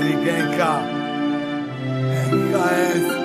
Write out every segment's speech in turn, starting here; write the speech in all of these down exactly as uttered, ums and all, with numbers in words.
Erygenka N K S.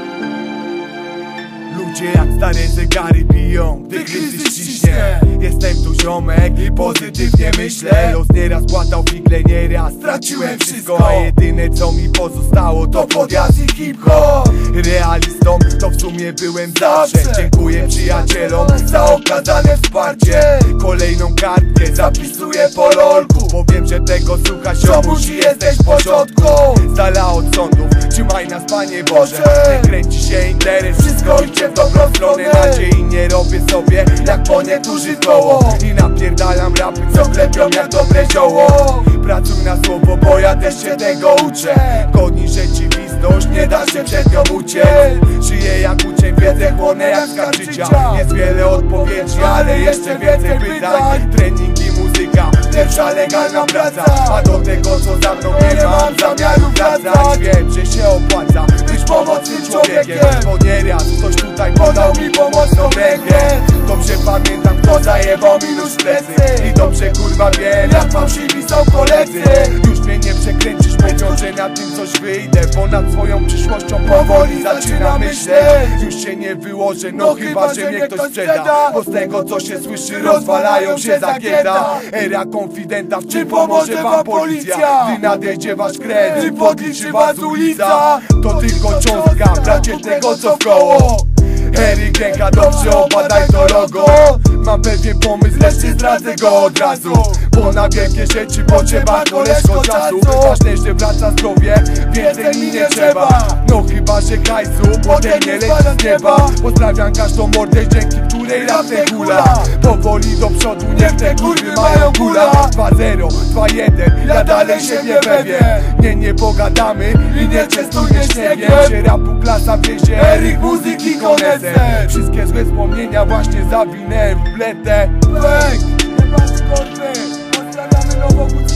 Ludzie jak stare zegary biją, gdy kryzys ciśnie. Jestem tu ziomek i pozytywnie myślę. Los nieraz płatał figle, nieraz straciłem wszystko. A jedyne co mi pozostało to podjazd i hip-hop. Realistą to w sumie byłem zawsze. Dziękuję przyjacielom za okazane wsparcie. Kolejną kartkę zapisuję po rolku, bo wiem, że tego słucha ziomuś i jesteś w porządku. Z dala od sądów, trzymaj nas Panie Boże. Nie kręci się interes, wszystko idzie w dobrą stronę. Nadziei nie robię sobie jak po niektórzy w koło. I napierdalam rapy, co klepią jak dobre zioło. Pracuj na słowo, bo ja też się tego uczę. Godni rzeczywistość, nie da się przed nią uciec. Żyję jak uczeń, wiedzę chłonę jak skarb życia. Jest wiele odpowiedzi, ale jeszcze więcej pytań. Trening i muzyka, pierwsza legalna praca. A do tego co za mną nie mam zamiaru wracać. Wiem, że się opłaca być pomocnym człowiekiem, bo nieraz ktoś tutaj podał mi pomocną rękę. Dobrze pamiętam, kto zajebał mi nóż w plecy. I dobrze kurwa wiem, jak fałszywi są koledzy. Już mnie nie przekręcisz, mówiąc, że na tym coś wyjdę. Ponad swoją przyszłością powoli zaczynam myśleć. Już się nie wyłożę, no chyba, że mnie ktoś sprzeda. Bo z tego co się słyszy, rozwalają się zagięta. Era konfidenta, w czym pomoże wam policja? Gdy nadejdzie wasz kres, gdy podliczy was ulica. To tylko cząstka, bracie tego co wkoło. Erygenka, dobrze obadaj to logo. Mam pewien pomysł, lecz nie zdradzę go od razu. Bo na wielkie rzeczy potrzeba koleżko czasu. Ważne, że wraca zdrowie, więcej mi nie trzeba. No chyba, że hajsu ode mnie leci z nieba. Pozdrawiam każdą mordę, dzięki której rap nie hula. Powoli do przodu, niech te kurwy mają gula. Dwa zero, dwa jeden, ja dalej się nie pewien. Nie, nie pogadamy i nie częstujmy śniegiem. Się rapu klasa wiezie, Eryk muzyki koneser. Wszystkie złe wspomnienia właśnie zawinęłem w bletę. Bang! Nie ma skorby, pozdrawiamy Nowogód.